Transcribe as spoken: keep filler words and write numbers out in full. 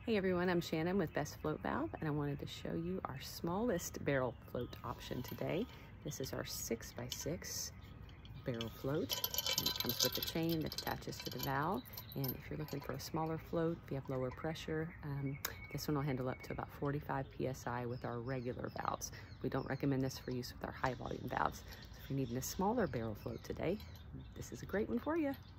Hey everyone, I'm Shannon with Best Float Valve, and I wanted to show you our smallest barrel float option today. This is our six by six barrel float, and it comes with a chain that attaches to the valve. And if you're looking for a smaller float, if you have lower pressure, um, this one will handle up to about forty-five P S I with our regular valves. We don't recommend this for use with our high volume valves. So if you're needing a smaller barrel float today, this is a great one for you.